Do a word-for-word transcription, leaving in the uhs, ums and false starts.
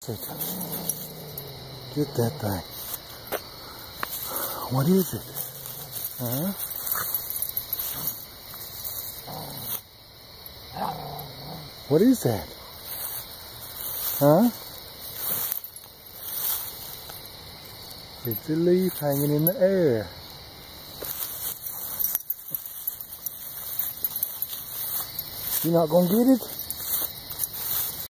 Get that thing. What is it? Huh? What is that? Huh? It's a leaf hanging in the air. You're not gonna get it?